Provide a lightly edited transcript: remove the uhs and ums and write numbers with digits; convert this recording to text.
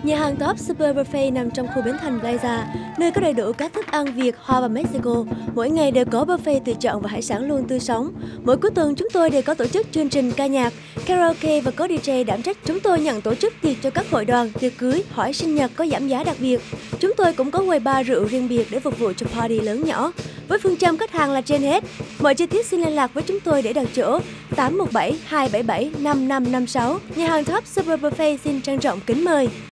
Nhà hàng Top Super Buffet nằm trong khu Bến Thành Plaza, nơi có đầy đủ các thức ăn Việt, Hoa và Mexico. Mỗi ngày đều có buffet tự chọn và hải sản luôn tươi sống. Mỗi cuối tuần chúng tôi đều có tổ chức chương trình ca nhạc, karaoke và có DJ đảm trách. Chúng tôi nhận tổ chức tiệc cho các hội đoàn, tiệc cưới, hỏi sinh nhật có giảm giá đặc biệt. Chúng tôi cũng có quầy bar rượu riêng biệt để phục vụ cho party lớn nhỏ. Với phương châm khách hàng là trên hết. Mọi chi tiết xin liên lạc với chúng tôi để đặt chỗ 817 277 5556. Nhà hàng Top Super Buffet xin trân trọng kính mời.